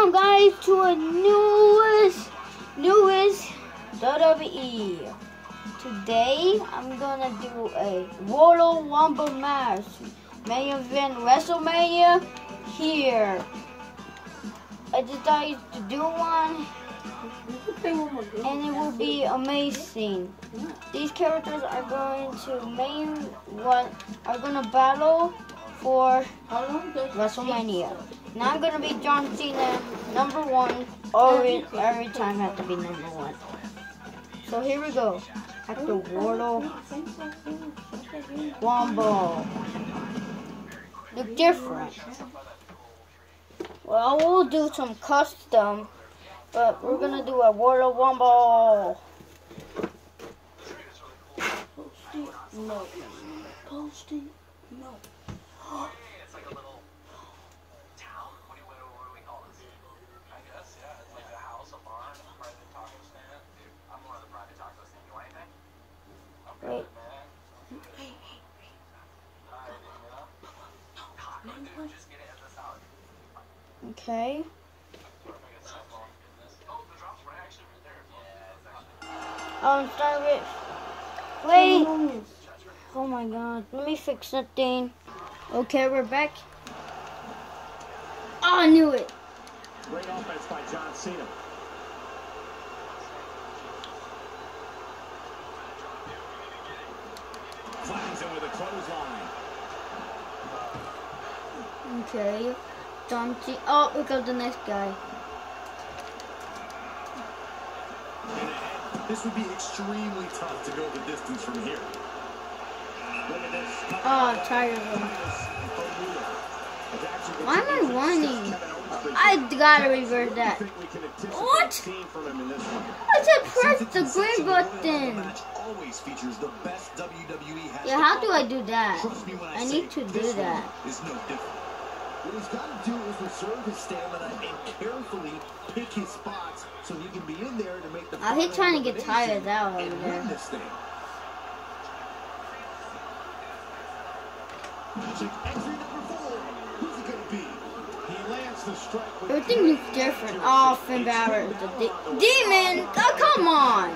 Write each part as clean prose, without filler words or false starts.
Welcome guys to a newest WWE. Today I'm gonna do a Royal Rumble match. Main event WrestleMania here. I decided to do one and it will be amazing. These characters are going to battle for WrestleMania. Now I'm gonna be John Cena, number one. Every time I have to be number one. So here we go. At the Royal Rumble. Look different. Well, we'll do some custom, but we're gonna do a Royal Rumble. No. Posty, no. It's like a little town. What do we call this? I guess, yeah. It's like a house, a barn, a private taco stand. Dude, I'm one of the private taco stand. You want anything? I'm good, man. Taco, dude. Just get it at the salad. Okay. Oh, the drop's right actually right there. Yeah, Start with. Wait. Oh my god. Let me fix something. Okay, we're back. Oh, I knew it. Great offense by John Cena. Flattens him with a clothesline. Okay. John Cena. Oh, we got the next guy. This would be extremely tough to go the distance from here. Look at this. Oh, I'm tired of him. Why am I running? I gotta reverse that. What? I said press the green button. Yeah, how do I do that? I need to do that. What he's got to do is reserve his stamina and carefully pick his spots so he can be in there to make the. He's trying to get tired out over there. Everything looks different. Oh, Finn Balor, the demon! Oh, come on!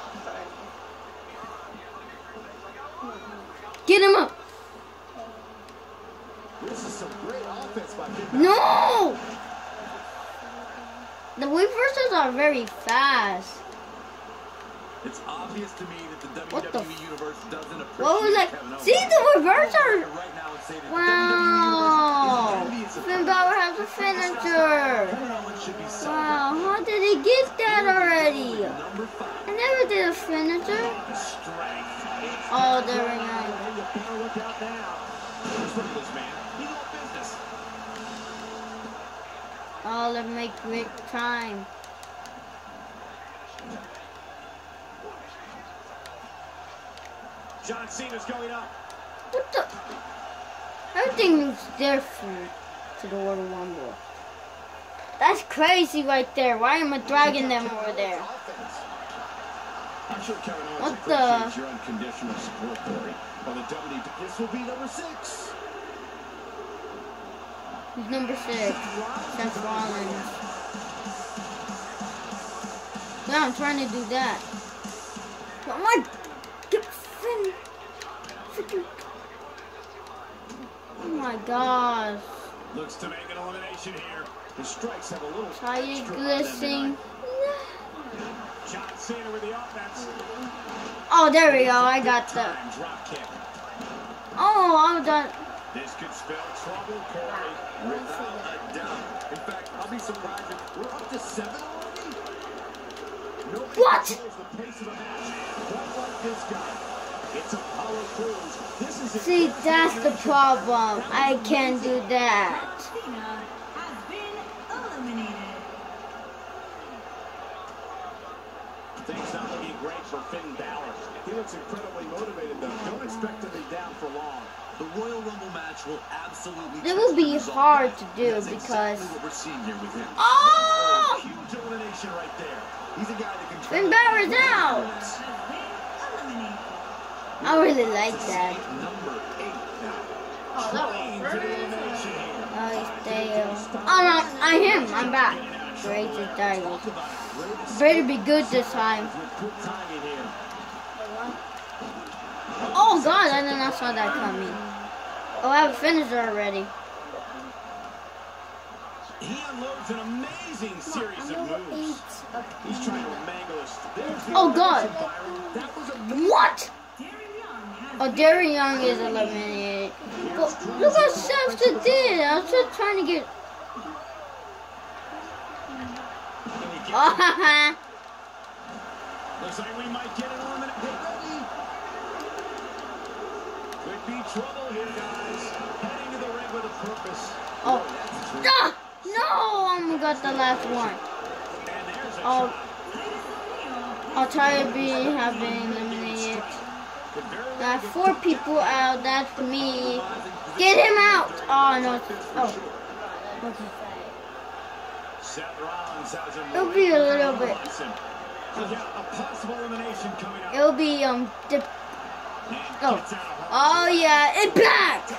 Get him up! This is some great offense by Finn Balor. No! The reversals are very fast. It's obvious to me that the What the WWE universe doesn't appreciate What was that? See, the reversal! Wow! Finn Balor has a finisher! Wow, how did he get that already? I never did a finisher. Oh, there we go. Oh, let's make quick time. John Cena's going up. What the? Everything looks different to the Royal Rumble. That's crazy right there. Why am I dragging them over there? I'm sure Kevin Owens What the? appreciates your unconditional support, Corey. On the WWE, this will be number 6. Who's number 6? Seth Rollins. Yeah, I'm trying to do that. Come on! Get Finn! Oh my gosh. Looks to make an elimination here. The strikes have a little Tired glistening. John Cena with the offense. Oh, there we go. I got the. Drop kick. Oh, I'm done. This could spell trouble, Corey. Without a doubt. In fact, I'll be surprised if we're up to 7 already. Nobody What? controls the pace of a match quite like this guy. It's Apollo Crews. This is See, that's the problem. I can't do that. Things not looking great for Finn Balor. He looks incredibly motivated, though. Don't expect him to be down for long. The Royal Rumble match will absolutely. It will be hard to do because. Exactly what we're seeing here with him. Oh! Huge elimination right there. He's a guy that can. Finn Balor's out. I really like that. Number 8 now. Oh, that was Elimination here. Oh, he's stale. Oh no, I'm him. I'm back. greatest diver. Better be good this time. Oh God, I did not saw that coming. Oh, I have a finisher already. He unloads an amazing series of moves. He's trying to mangle us. Oh God. What? Oh, Darren Young is eliminated. But look what Samson did. I was just trying to get. Oh, looks like we might get an elimination. Get ready. Could be trouble here, guys. Heading to the ring with a purpose. oh. Ah! No, I got the last one. And there's a Oh, shot. I'll try to have been eliminated. I have 4 people out. That's me. Get him out. Oh no. Oh. Okay. Seth Rollins has him. It'll be a little bit. A possible elimination coming up. It'll be Oh yeah, impact.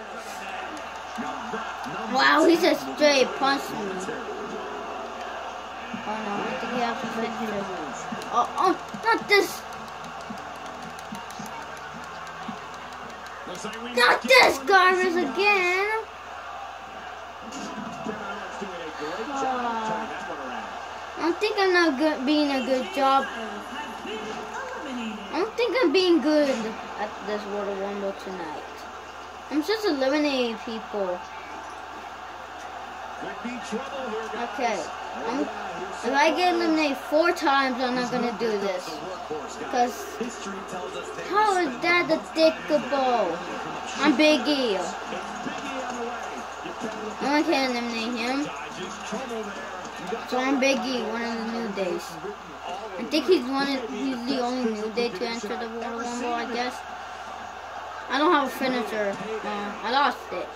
Wow, he just straight punched me. Oh no, I think he has to finish it. Oh, not this. Not this garbage again. I don't think I'm not good, being a good job. I don't think I'm being good at this World Rumble tonight. I'm just eliminating people. Okay. If I get eliminated 4 times, I'm not gonna do this. Because how is that addictable? I'm Big E. I can't eliminate him. So I'm Big E, one of the New Days. I think he's the only New Day to enter the World Rumble, I guess. I don't have a finisher. I lost it.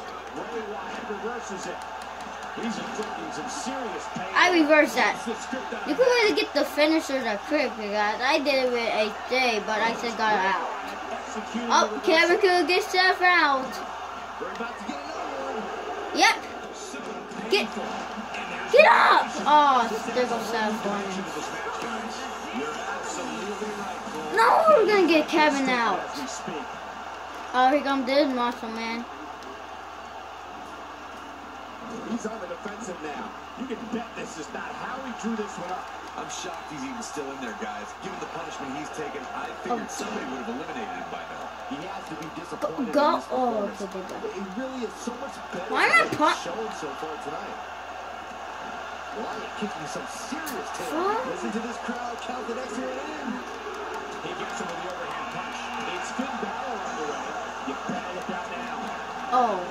I reversed that. You could really get the finisher that quick, guys. I did it with 8th Day, but I just got out. Oh, Kevin could get Seth out. Yep. Get up! Oh, there goes Seth. No, we're gonna get Kevin out. Oh, here comes this Muscle Man. He's on the defensive now. You can bet this is not how he drew this one up. I'm shocked he's even still in there, guys. Given the punishment he's taken, I figured somebody would have eliminated him by now. He has to be disappointed. Go. In Oh, this okay, they got it. He really is so much better Why than not he's shown so far tonight. Wyatt kicking some serious tail. Listen to this crowd count the next one in. He gets him with the overhand punch. It's Finn Balor on the way. You better look out now. Oh.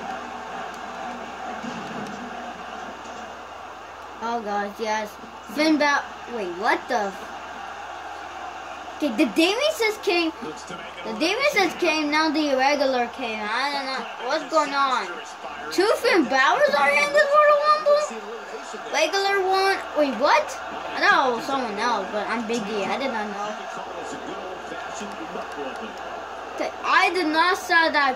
Oh gosh, yes. Finn Balor. Wait, what the? Okay, the Damians came. The Damians came. Now the irregular came. I don't know what's going on. 2 Finn Balors are in this Royal Rumble. Regular one. Wait, what? I thought it was someone else, but I'm Big E. I did not know. Okay, I did not saw that.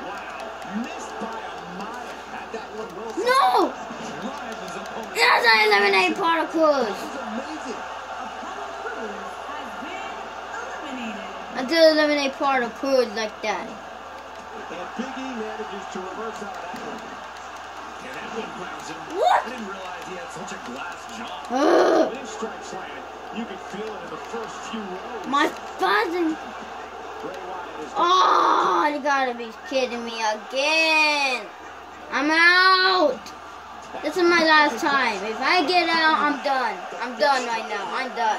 No. Yes, I eliminate particles. I did eliminate particles like that. And Big E manages to reverse out that one. And that one grounds him. What? I didn't realize he had such a glass jaw. When his strikes landed, you could feel it in the first few rows. My buzzing. Oh, you gotta be kidding me again. I'm out. This is my last time. If I get out, I'm done. I'm done right now. I'm done.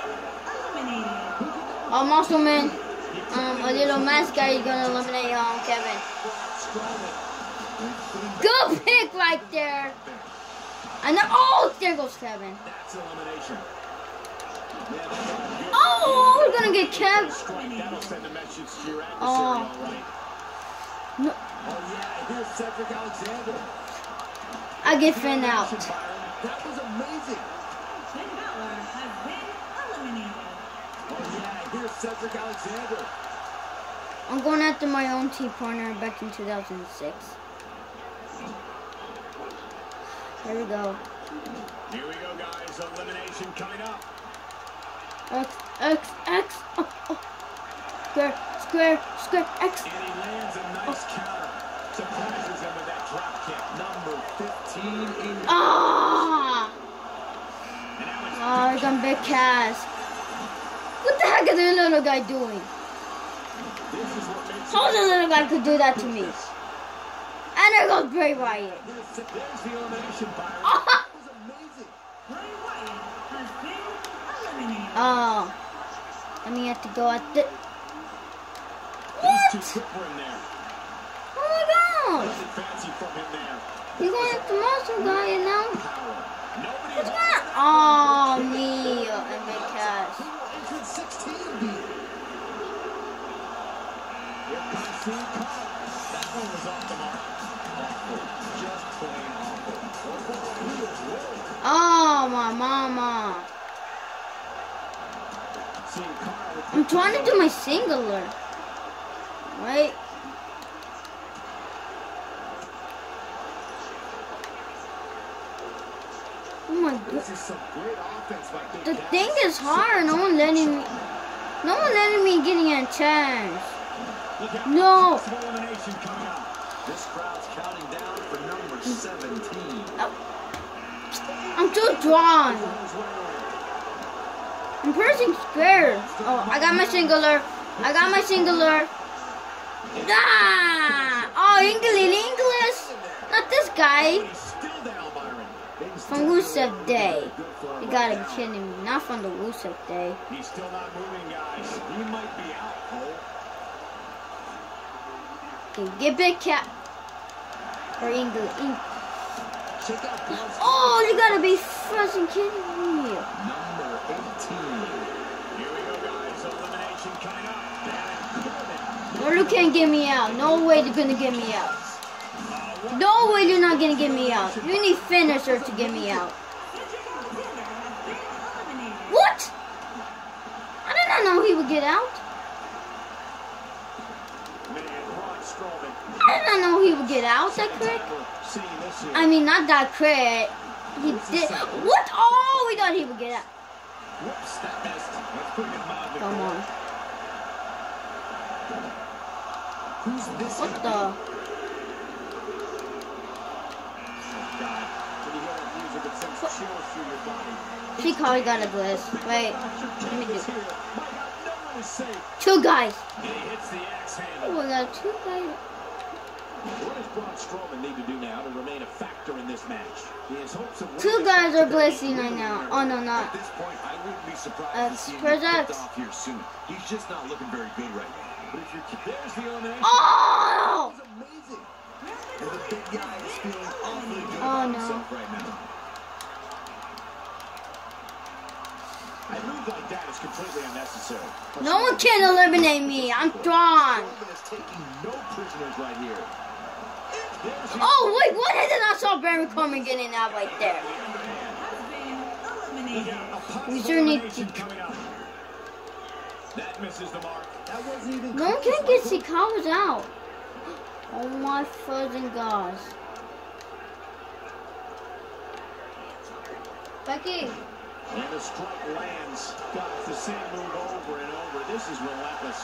Oh, Muscle Man. A little mascot is gonna eliminate Kevin. Good pick right there. And then, oh, there goes Kevin. That's elimination. Oh, we're gonna get Kevin. That'll send a message to your adversary, Oh. all right. No, Oh, yeah, here's Cedric Alexander. I get Finn out. That was amazing. Oh, yeah, here's Cedric Alexander. I'm going after my own team partner back in 2006. Here we go. Here we go, guys. elimination coming up. X. Oh. Square, X. And he lands a nice counter. Surprises him with that drop kick. Number 15 in Ah! And now it's Oh, he's on big cast. What the heck is the little guy doing? this is what makes How the little guy could do that to me? And there goes Bray Wyatt. There's the elimination, Byron. Oh! That was amazing. Bray Wyatt has been eliminated. Oh. And he had to go at the... He's too What? quick for him there. Oh my gosh. Nothing fancy from him there. He's going at the muscle guy and now... Power. Nobody What's is going on? Oh, me and big cast. entrance 16 beat. Here comes Steve Carr. That one was off the mark. Awful. Just plain awful. Oh, my mama. Seeing Carr with I'm trying to do my singular. Right? Oh my god. This is some great offense by Big The Cass. thing is hard. No one letting me getting a chance. Look out. No. Possible elimination coming up. This crowd's counting down for number 17. I'm too drawn. I'm pressing square. Oh, I got my singular. Ah! Oh, English. Not this guy. He's still down, Byron. From Rusev Day. You gotta be kidding me. Not from the Rusev Day. He's still not moving, guys. He might be out, Cole. Okay, get big cat. Or English. Check out Braun Oh, you gotta be fucking kidding me. number 18. Here we go, guys. Elimination coming up. Baron Corbin. Or you can't get me out. No way they're gonna get me out. No way they're not gonna get me out. You need finisher to get me out. What? I did not know he would get out. Man, Braun Strowman. I did not know he would get out that quick. Seeing this here. I mean, not that quick. He did. What? Oh, we thought he would get out. Whoops, that missed. Let's put it mildly. Come on. Who's this? What the? God, when you hear that music, it sends chills through your body. She probably got a bliss. Wait, let me do. Here. My God, no one is safe. 2 guys. And he hits the axe handle. Oh, we got 2 guys. What does Braun Strowman need to do now to remain a factor in this match? He has hopes of 2 guys are blissing right now. Oh no, At not. this point, I wouldn't be surprised to see him Where's get that? kicked off here soon. He's just not looking very good right now. But if you're There's the elimination. Oh! He's amazing. And the big guy is feeling awfully good Oh, about no. himself right now. A move like that is completely unnecessary. No one can eliminate me. I'm strong. Corbin is taking no prisoners right here. There's the Oh wait, what? I did not saw Baron Corbin getting out right there. We sure need to. coming up. That misses the mark. That wasn't even No one close. can get Sikawa's out. Oh my frozen gosh. Becky. And the strike lands. God, it's the same move over and over. This is relentless.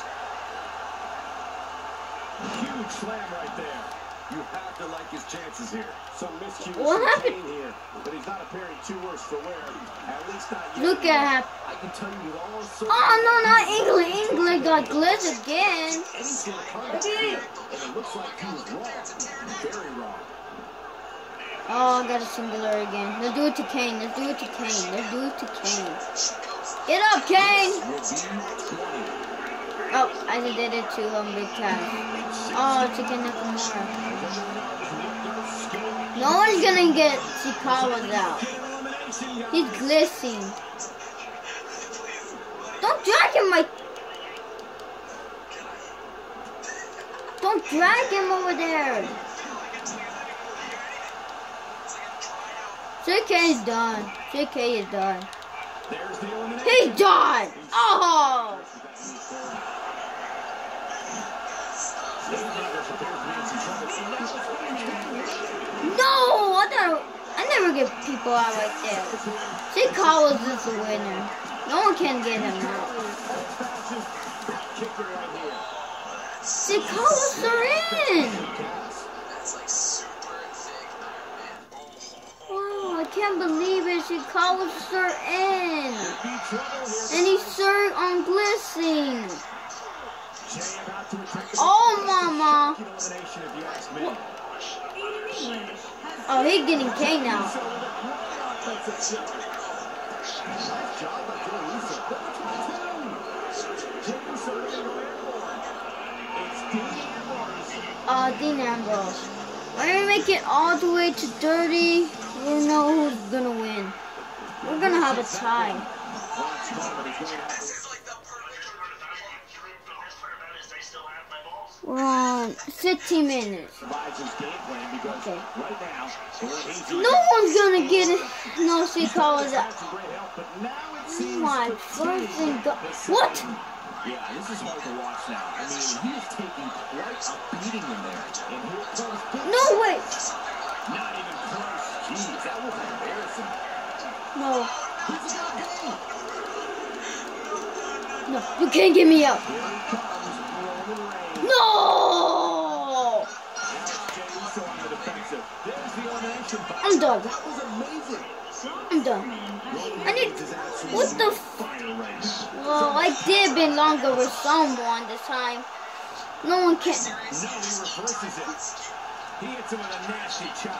Huge slam right there. You have to like his chances here. Some miscues What from happened? Kane here, but he's not appearing too worse for wear. At least not yet. Look at him. I can tell you with all sorts Oh no, not England. England got glitch again. and he's gonna come back here. And it looks like he was wrong. Very wrong. Oh, I got a singular again. Let's do it to Kane. Let's do it to Kane. Let's do it to Kane. Get up, Kane. Will be 20. Oh, I just did it to Big Cat. Oh, Chicken Nakamura. No one's gonna get Sikawa's out. He's glissing. Don't drag him, my. Don't drag him over there. JK is done. JK is done. There's the elimination. He's done. Oh. No, I never get people out like that. Sid Collins is the winner. No one can get him out. Sid Collins are in. That's like super thick Iron Man. Wow, I can't believe it. Sid Collins are in. And he's Sir on Glissing. Oh, mama. Oh, he's getting K now. Dean Ambrose. We're gonna make it all the way to 30. We don't know who's gonna win. We're gonna have a tie. We're on 15 minutes. Okay. No one's gonna get it. No, Sid Collins out. Oh my first and go. What? Yeah, this is hard to watch now. I mean, he is taking quite a beating in there. And here comes Pitts. No way. Not even close. Jeez, that was embarrassing. No. Who's it gonna be? No, you can't get me out. Here he comes, Roman Reigns. No! Now it's Jey Uso on the defensive. There's the elimination button. I'm done. That was amazing. I'm done. I need. This is absolutely What the? fire right now. Well, I did been longer with someone this time. No one can. No, he reverses it. He hits him with a nasty chop.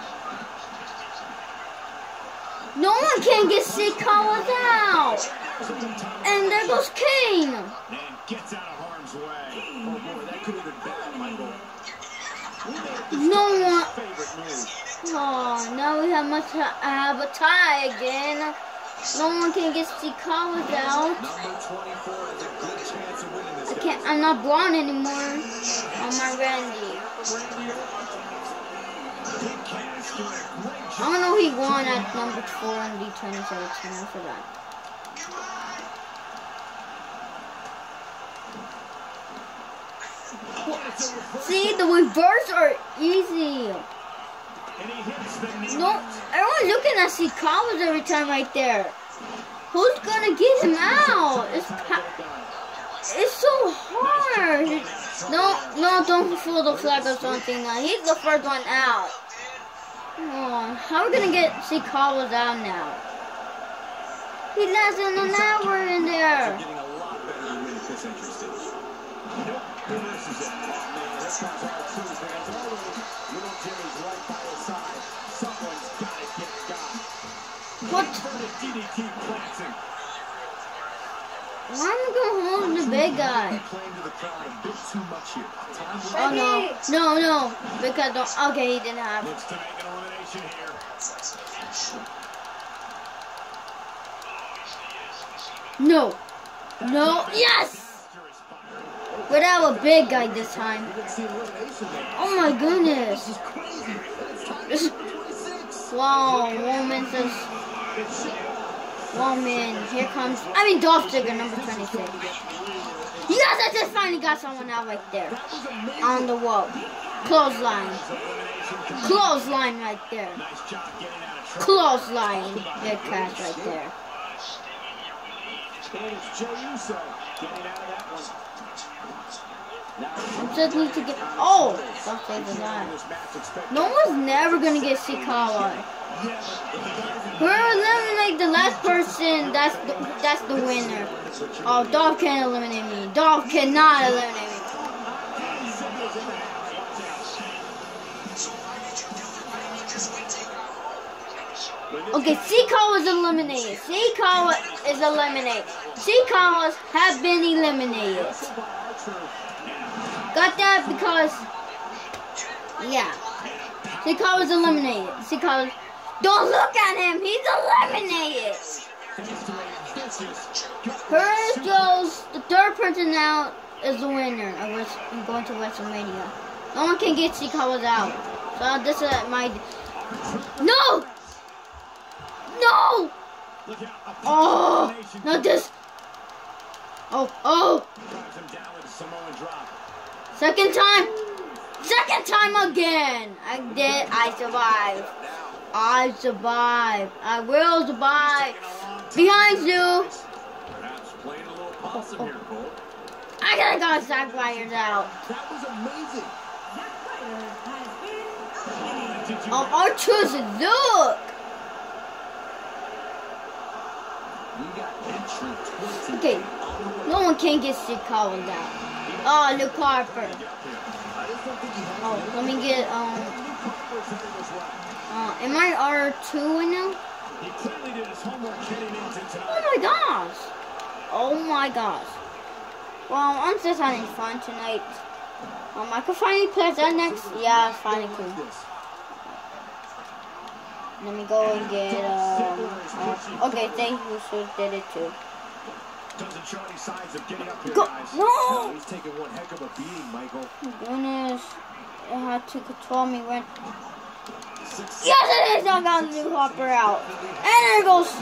No one can get Sid Collins out. And there goes Kane. And gets out of harm's way. Oh boy, that could have been bad, Michael. No one. Favorite move. Oh, now we have a tie again. No one can get Sid Collins out. Number 24 has a good chance of winning this. I can't. I'm not blonde anymore. On my Randy. I don't know he won at number 4 in the 2017. I forgot. See, the reverse are easy. No, everyone's looking at Sid Collins every time right there. Who's gonna get him out? It's so hard. No, don't pull the flag or something. He's the first one out. Oh, how are we gonna get Sid Collins out now? He lasted an hour in there. Getting a lot better to win at this entry stage. Nope, reverses it. Oh man, this one's hard too, fans. Little Jimmy's right by his side. Someone's gotta get got. What? DDT plants him. Why am I gonna hold the big guy? Playing to the crowd a bit too much here. Oh no, because don't. Okay, he didn't have. Looks to make an elimination here. No, yes! Without a big guy this time. Oh my goodness! Wow, Roman says. Roman, here comes. Dolph Ziggler, number 26. Yes, I just finally got someone out right there. On the wall. Clothesline. Clothesline right there. Clothesline. Good catch right there. Just need to get. Oh, don't say the line. No one's never gonna get Sid Collins. Whoever eliminate the last person, that's the winner. Oh, Dolph can't eliminate me. Dolph cannot eliminate me. Okay, Sid Collins is eliminated. Sid Collins is eliminated. Sid Collins have been eliminated. Got that because, yeah. Sid Collins eliminated. Sid Collins, don't look at him. He's eliminated. Here goes the third person out is the winner of going to WrestleMania. No one can get Sid Collins out. So this is my. No. No! Oh, not this. Oh. Second time again. I survived. I survive. I will survive. Behind you. Perhaps playing a little possum here, Cole. I gotta go Zack Ryder's out. That was amazing. Zack Ryder has been eliminated. R-Truth, look. We got entry 20. Okay, no one can get Sid Collins out. Oh, Luke Harper. I just don't think he has Oh, it. let me get, Harper's heading this way. am I R2 right now? He clearly did his homework heading into tonight. Oh my gosh. Oh my gosh. Well, I'm just having fun tonight. I could finally play that next. Yeah, I finally could. Let me go and get, okay, thank you, so did it too. Doesn't show any signs of getting up here, Go, guys. no! He's taking one heck of a beating, Michael. Goodness, it had to control me when. Yes, it is! I got Luke Harper out. And there it goes.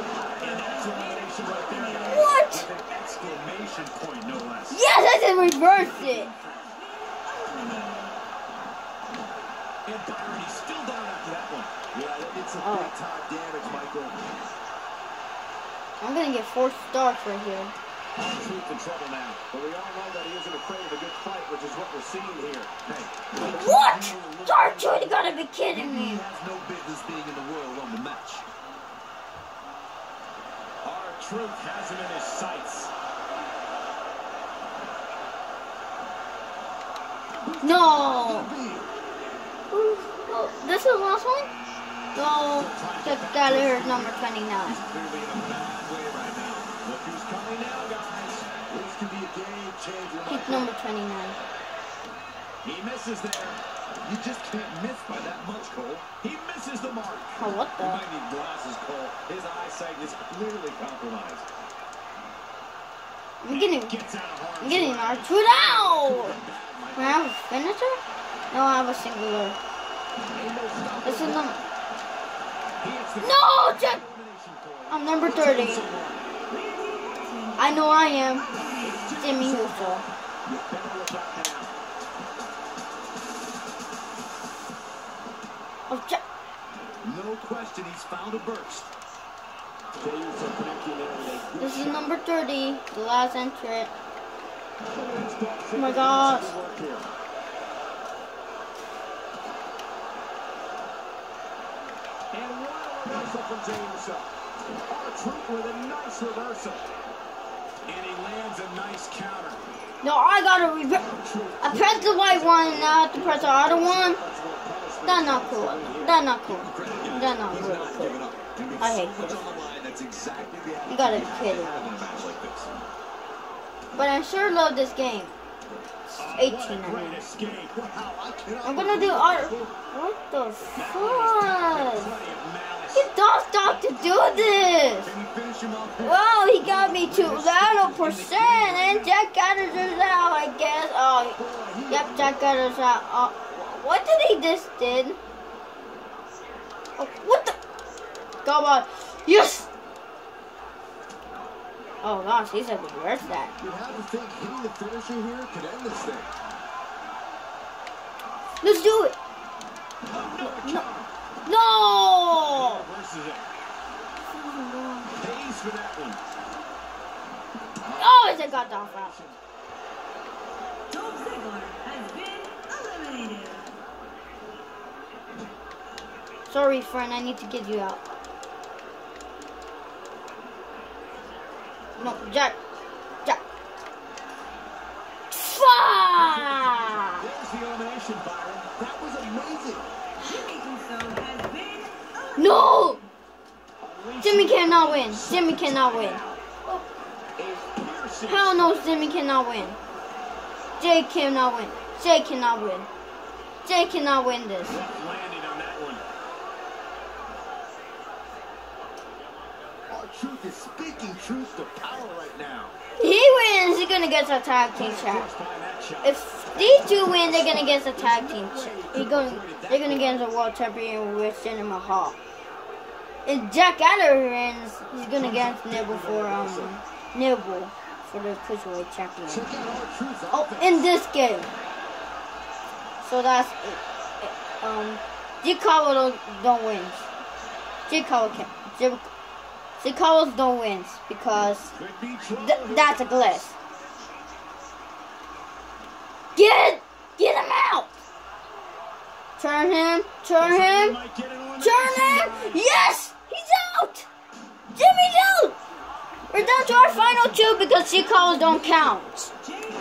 What? Exclamation point, no less. Yes, I did reverse it. And Byron, he's still down after that one. Yeah, that did some big time damage, Michael. I'm gonna get 4 stars right here. Truth in trouble now, but we all know that he isn't afraid of a good fight, which is what we're seeing here. Hey, What? R-Truth, you gotta be kidding he me. has no business being in the Royal Rumble match. R-Truth has him in his sights. No. Oh, this is the last one? No, Jack Gallagher, number 29. Clearly in a bad way right now. Look who's coming now, guys. This could be a game changer. He's number 29. He misses there. You just can't miss by that much, Cole. He misses the mark. Oh, what He the? might need glasses, Cole. His eyesight is clearly compromised. I'm getting Gets out of harm's R-Truth way. out. Can I have a finisher? No, I have a singular. This is number. No, Jack. I'm number 30. I know I am. Jimmy Uso. Oh, Jack. No question, he's found a burst. This is number 30, the last entry. Oh my gosh. And what a reversal from Jey Uso. R-Truth with a nice reversal. And he lands a nice counter. No, I gotta reverse. I pressed the white one and now I have to press the other one. That's not cool. That's not cool. That's not really cool. I hate this. You gotta be kidding me. But I sure love this game. It's 18 I mean. I'm gonna do art. What the fuck? He don't stop to do this. Well, he got me to 11%, and Jack Gallagher's out, I guess. Oh, yep, Jack Gallagher's out. What did he just did? Oh, what the? Come on. Yes! Oh gosh, he said reverse that. You have to think hitting the finisher here could end this thing. Let's do it. No. No! Versus it. Pays for that one. Oh, it got off out. Dolph Ziggler has been eliminated. Sorry, friend, I need to get you out. No, Jack. Jack. Fuck! There's the elimination, Byron. That was amazing. Jimmy Uso has been eliminated. No! Jimmy cannot win. Jimmy cannot win. Hell no, Jimmy cannot win. Jay cannot win. Jay cannot win. Jay cannot win this. Landing on that one. R-Truth is speaking truth to power right now. He wins, he's gonna get a tag team shot. If these two win, they're gonna get a tag team shot. They're gonna get the world champion with Jinder Mahal. If Jack Gallagher wins, he's gonna get Nibble for the Cruiserweight champion. Oh, in this game. So that's it. Zikawa don't win. Zikawa can't. Zikawa don't win because that's a glitch. Get him out! Turn him! Yes! He's out! Jimmy's out! We're down to our final two because Zikawa don't count.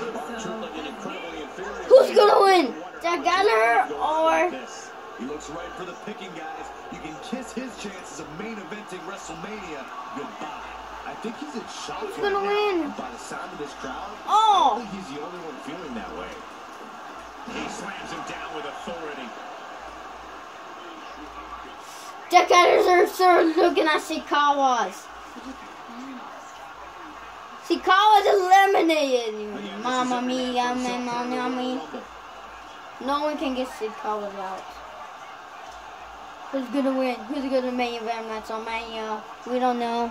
Who's gonna win? Jack Gallagher or... He looks right for the picking, guys. You can kiss his chances of main eventing WrestleMania goodbye. I think he's in shock. Who's gonna win? By the sound of this crowd, Oh! I think he's the only one feeling that way. He slams him down with authority. Jack Gallagher's looking at Zikawa's. Zikawa's eliminated. Mamma mia, mamma mia. No one can get Zikawa out. Who's gonna win? Who's gonna main event WrestleMania? We don't know.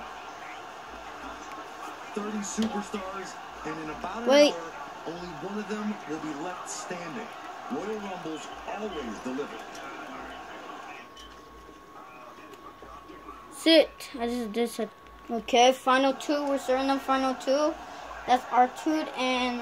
30 superstars, and in about an Wait. hour, only one of them will be left standing. Royal Rumbles always deliver. Sit. I just did it. Okay, final two. We're starting on final two. That's R-Truth and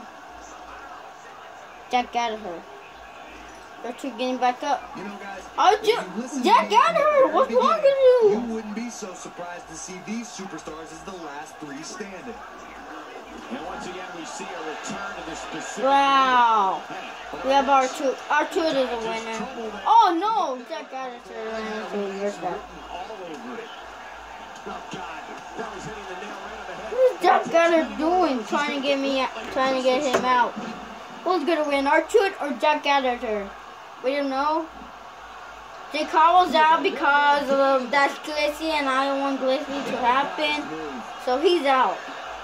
Jack Gallagher. R-Truth getting back up. You know, guys, Jack Gallagher, what's wrong with you? You wouldn't be so surprised to see these superstars as the last three standing. And once again, we see a return to the specific. Wow. We have R-Truth. R-Truth is a winner. Oh no, Jack Gallagher is a winner. All over it. Oh God, that was hitting the nail right on the head. What is Jack Gallagher doing? Trying to get him out. Who's gonna win, R-Truth or Jack Gallagher? We don't know. Zikawa's out because of that's glitzy and I don't want glitzy to happen. So he's out.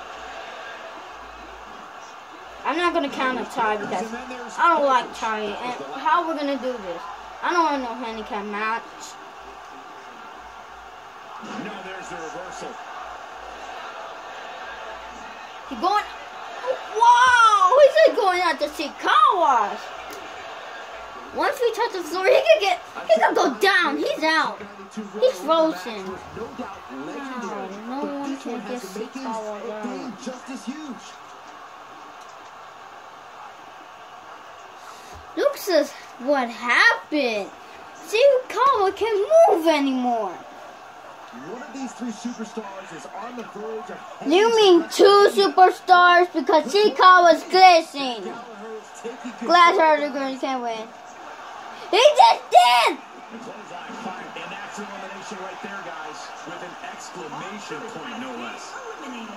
I'm not gonna count a tie because I don't like tie. And how we're gonna do this? I don't want no handicap match. No, there's the reversal. He's going. Wow! He's going out to Zikawa. Once we touch the floor, he can go down. He's out. He's frozen. Wow, no one can get Zikawa down. Just as huge. Looks as what happened. Zikawa can't move anymore. One of these three superstars is on the verge of... You mean two superstars because Zikawa's glitching. Glasshopper can't win. He just did! The clothesline fight, and that's elimination right there, guys, with an exclamation point, no less. Eliminated.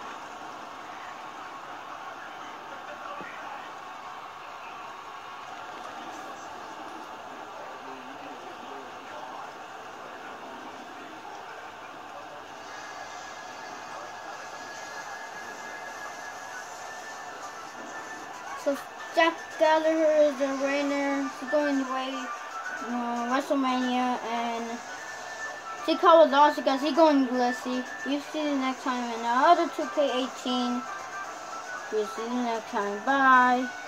So Jack Gallagher is the winner. He's going to WrestleMania, and Zikawa lost because he's going glitzy. We'll see you next time in another 2K18. We'll see you next time. Bye.